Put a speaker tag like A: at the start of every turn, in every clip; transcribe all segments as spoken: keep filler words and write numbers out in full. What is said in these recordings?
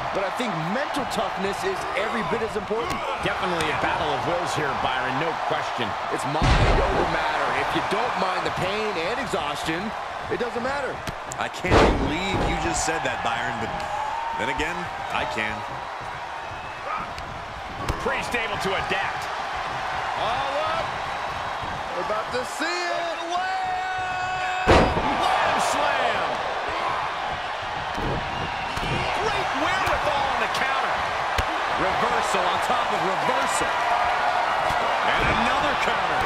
A: but I think mental toughness is every bit as important.
B: Definitely a battle of wills here, Byron, no question.
A: It's mind over matter. If you don't mind the pain and exhaustion, it doesn't matter.
C: I can't believe you just said that, Byron, but then again, I can.
B: Priest able to adapt.
A: All up. We're about to see it.
B: Lamb slam. Great wherewithal on the counter. Reversal on top of reversal. And another counter.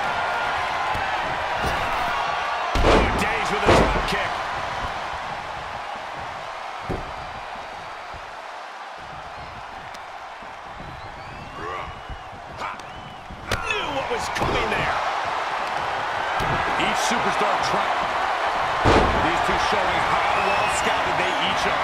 B: Good days with a drop kick. Knew what was coming there. Each superstar trying. These two showing how well scouted they each are.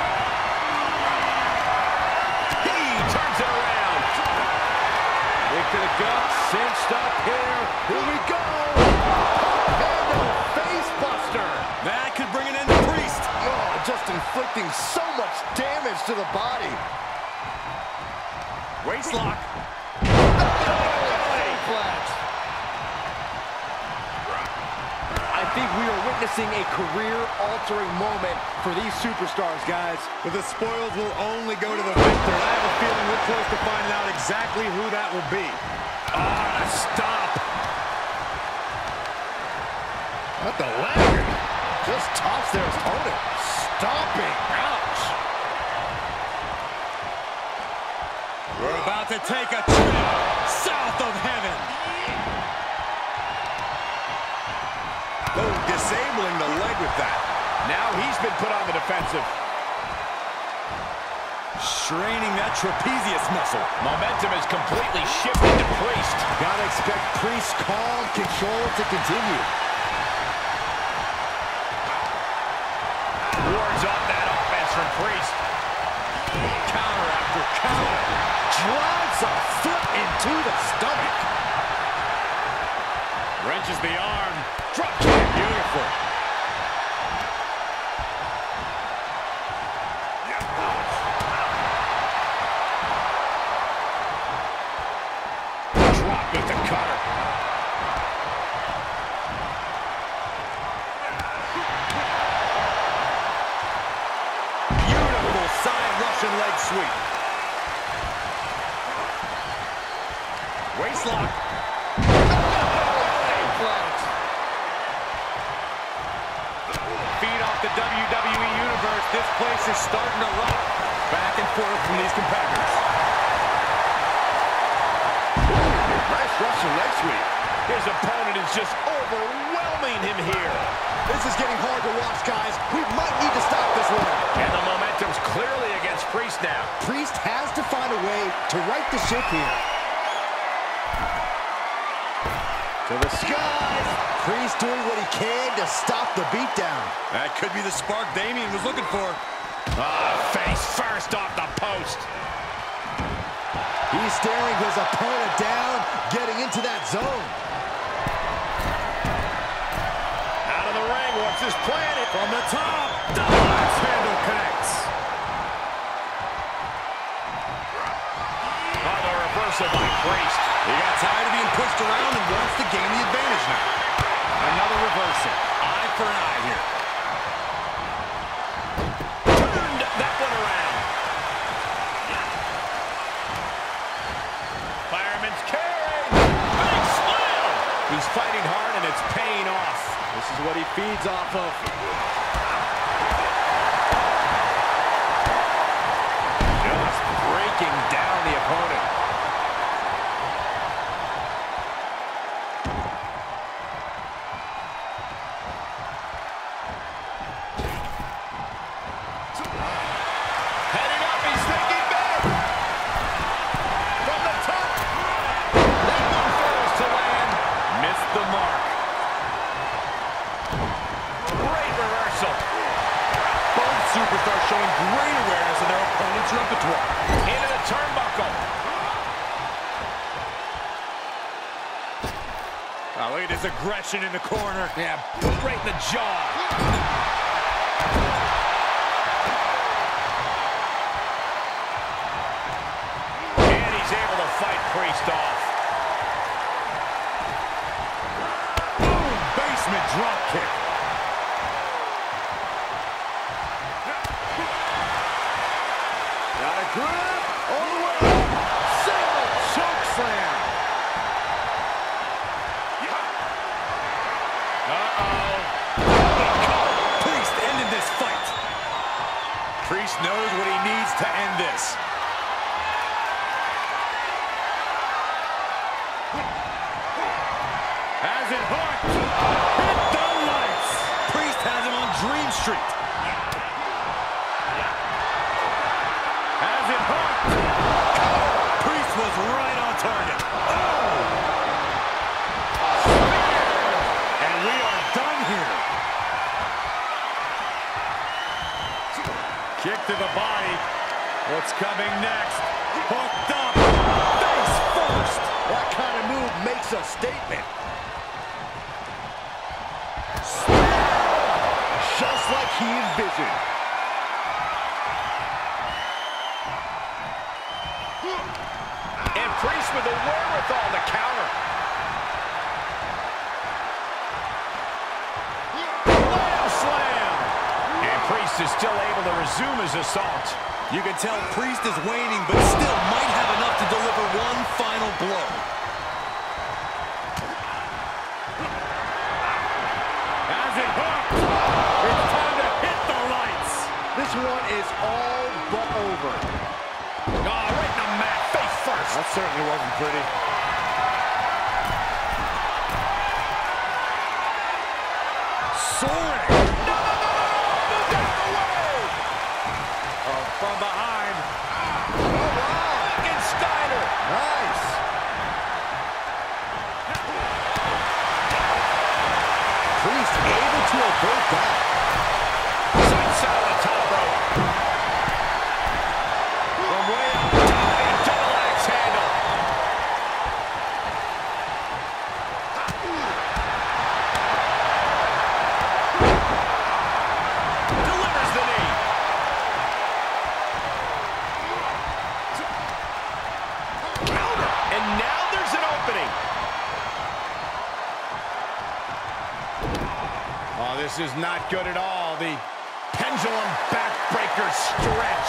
B: He turns it around.
A: Kick to the gut, cinched up here. Here we go. Handle face buster.
C: That could bring an end to Priest.
A: Oh, just inflicting so much damage to the body.
B: Waist lock.
A: I think we are witnessing a career-altering moment for these superstars, guys.
C: But the spoils will only go to the victor. I have a feeling we're close to finding out exactly who that will be.
B: Ah, oh, stop.
A: Not the leg. Just tops their opponent. Stomping. Ouch.
C: We're about to take a trip south of heaven. Oh, disabling the leg with that.
B: Now he's been put on the defensive.
C: Straining that trapezius muscle.
B: Momentum is completely shifted to Priest.
A: Gotta expect Priest's calm control to continue.
B: Wards off that offense from Priest.
A: Counter after counter. Drives a foot into the stomach.
B: Wrenches the arm. Drop kick. Beautiful. Drop with the cutter.
C: Beautiful side Russian leg sweep. Waist lock.
B: Feed off the W W E Universe. This place is starting to rock.
C: Back and forth from these competitors.
A: Nice Russian leg sweep.
B: His opponent is just overwhelming him here.
A: This is getting hard to watch, guys. We might need to stop this one.
B: And the momentum's clearly against Priest now.
A: Priest has to find a way to right the ship here. To the skies. Priest doing what he can to stop the beatdown.
C: That could be the spark Damian was looking for.
B: Ah, face first off the post.
A: He's staring his opponent down, getting into that zone.
B: Out of the ring, what's his plan?
C: From the top, the last handle connects.
B: On the reversal by Priest.
C: He got tired of being pushed around and wants to gain the advantage now.
B: Another reversal. Eye for an eye here. Turned that one around. Fireman's carry. Big slam. He's fighting hard and it's paying off.
A: This is what he feeds off of.
B: Just breaking down the opponent. Heading up, he's thinking big. From the top. That one fails to land. Missed the mark. Great reversal.
C: Both superstars showing great awareness of their opponent's repertoire.
B: Into the turnbuckle.
C: Oh, look at his aggression in the corner.
B: Yeah, boot right in the jaw. Priest off.
C: Boom! Basement drop kick.
A: Got a grab. All the way up. Single choke slam.
B: Uh-oh.
C: Priest ended this fight. Priest knows what he needs to end this.
B: Has it hooked. Hit the lights.
C: Priest has him on Dream Street.
B: Has it hooked.
C: Priest was right on target. Oh! And we are done here.
B: Kick to the body. What's coming next?
C: Hooked up. Face first.
A: That kind of move makes a statement. Just like he envisioned.
B: And Priest with the wherewithal to counter. Slam slam. And Priest is still able to resume his assault.
C: You can tell Priest is waning, but still might have enough to deliver one final blow.
B: Has it hooked. It's time to hit the lights.
A: This one is all but over.
B: Oh, right in the mat, face first.
A: That certainly wasn't pretty.
C: Soaring.
B: No, no, no, no, no, down the way. Oh, from behind.
A: Oh, wow.
B: Fucking Steiner.
A: Nice. Priest able to avert that.
B: Sights out of the top rope. From way up top, a double axe handle. Delivers the knee. Counter. And now there's an opening.
C: Oh, this is not good at all. The pendulum backbreaker stretch.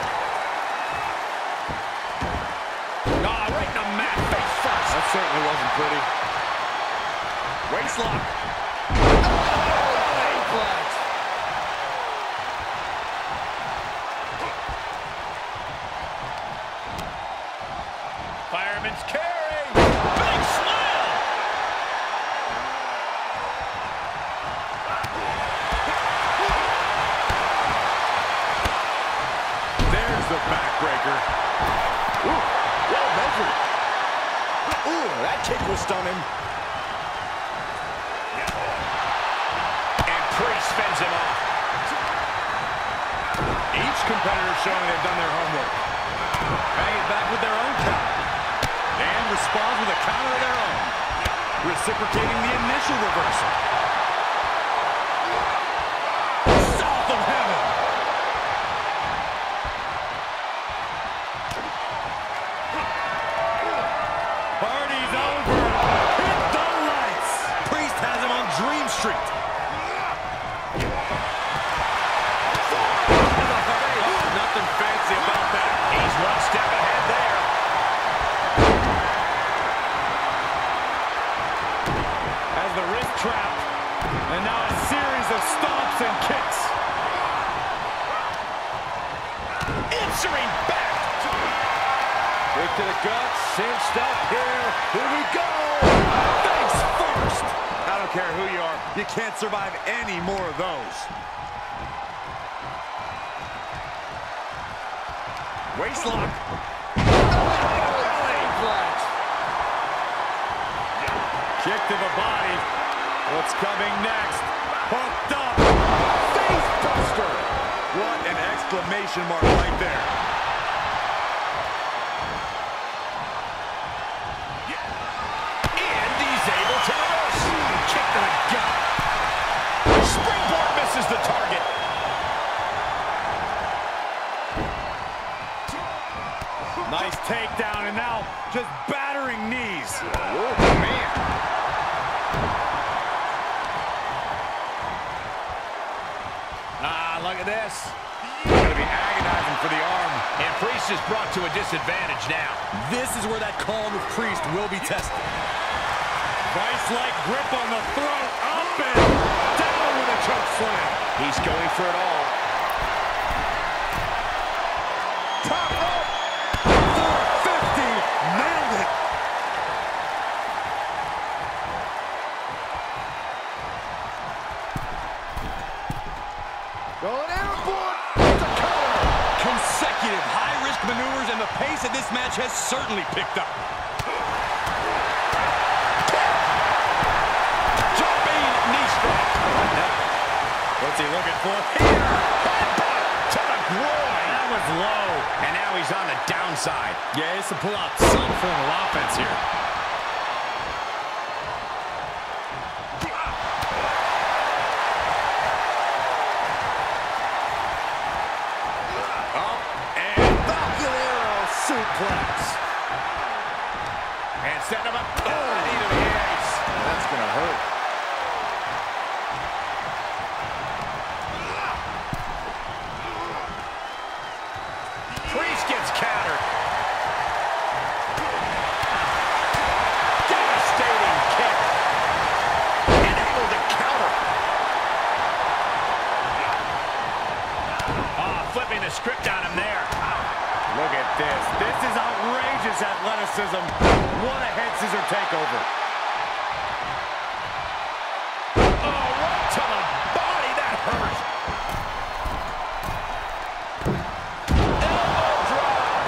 B: Ah, right in the mat, face first.
A: That certainly wasn't pretty.
C: Waistlock.
B: Fireman's carry. Big slam.
C: There's the backbreaker.
A: Ooh, well measured. Ooh, that kick was stunning.
B: And Priest fends him off.
C: Each competitor showing they've done their homework. Bang it back with their own counter. And responds with a counter of their own. Reciprocating the initial reversal. South of heaven. Party's over. Hit the lights. Priest has him on Dream Street.
B: Nothing fancy about that. He's one step ahead there.
C: Has the wrist trapped. And now a series of stomps and kicks.
B: Answering back.
A: Kick to the gut, cinched up here. Here we go.
C: Face first. I don't care who you are. You can't survive any more of those. Waistlock. Kick to the body. What's coming next? Hooked up.
A: Face buster.
C: What an exclamation mark right there.
B: And he's able to reverse. Kick to the gut. Springboard misses the target.
C: Nice takedown, and now just battering knees.
B: Oh, man.
C: Ah, look at this.
B: It's going to be agonizing for the arm.
A: And Priest is brought to a disadvantage now.
C: This is where that calm of Priest will be tested. Vice-like grip on the throat. Up and down with a choke slam.
A: He's going for it all.
C: Top rope. four fifty. Nailed it.
A: Going airborne. The counter.
C: Consecutive high-risk maneuvers, and the pace of this match has certainly picked up. Jumping knee strike. What's he looking for here? Headbutt to the groin. That was low.
A: And now he's on the downside.
C: Yeah, he has to pull out some form of offense here.
A: Suplex. And setting him up. Oh, knee to the ace. That's going to hurt. Priest gets countered. Devastating kick. And able to counter. Oh, flipping the script on him there.
C: Look at this. This is outrageous athleticism. What a head scissor takeover.
A: Oh, right to the body. That hurt. Elbow drop.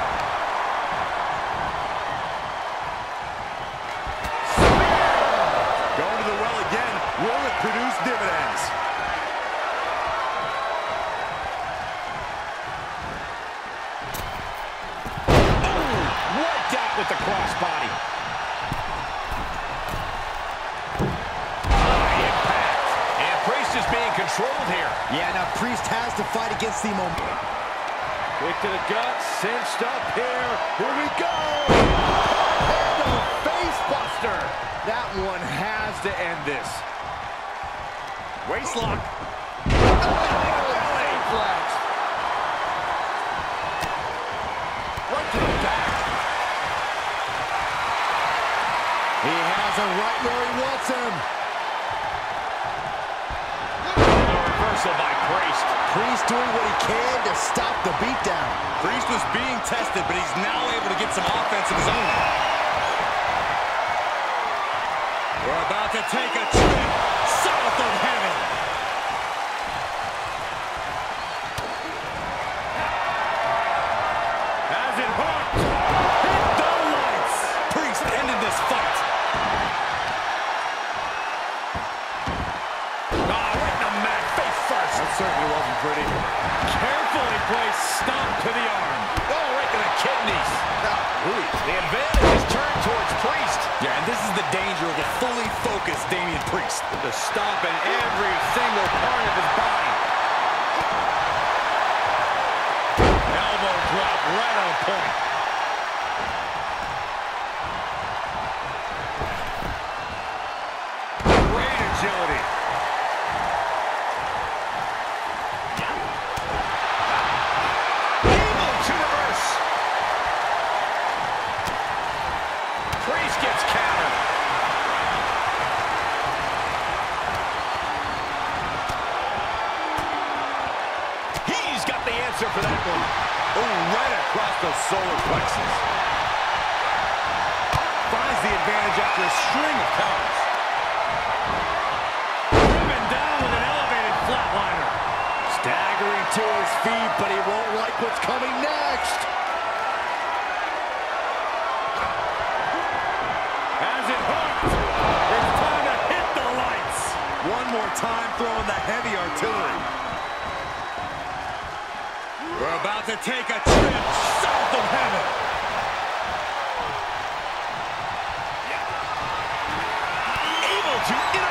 A: Spear.
C: Going to the well again. Will it produce dividends?
A: With the crossbody. High impact. And Priest is being controlled here.
D: Yeah, now Priest has to fight against the momentum.
A: Kick to the gut, cinched up here. Here we go. Handle face buster. That one has to end this.
C: Waistlock.
A: Belly flex. Right to the back.
D: He has him right where he wants him.
A: The reversal by Priest.
D: Priest doing what he can to stop the beatdown.
C: Priest was being tested, but he's now able to get some offense of his own. We're about to take a trip south of heaven. Has it hooked. Hit the lights. Priest ended this fight.
A: Certainly wasn't pretty.
C: Carefully placed stomp to the arm.
A: Oh, right to the kidneys. Oh, the advantage is turned towards Priest.
C: Yeah, and this is the danger of a fully focused Damian Priest.
A: The stomp in every single part of his body.
C: Elbow drop right on point.
A: Great agility. For that one.
C: Oh, right across the solar plexus. Finds the advantage after a string of counters. Coming down with an elevated flatliner.
D: Staggering to his feet, but he won't like what's coming next.
C: As it hooked. It's time to hit the lights. One more time throwing the heavy artillery. We're about to take a trip south of heaven.
A: Able to